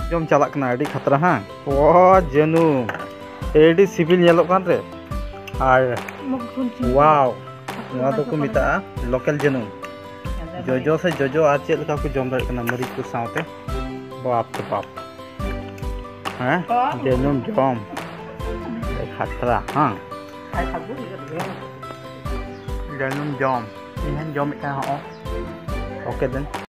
जम चला कना अड़ी खतरा हाँ ओ जनू एडी सिविल नेलोग कान रे आर वाव नवा दो को मिता लोकल जनू जोजो से जोजो आज चेक लगा को जम दाड़े कना मरीच को सावते बाप तो बाप हैं जनू जम खतरा हाँ जनू जम इहन जम का ओके देन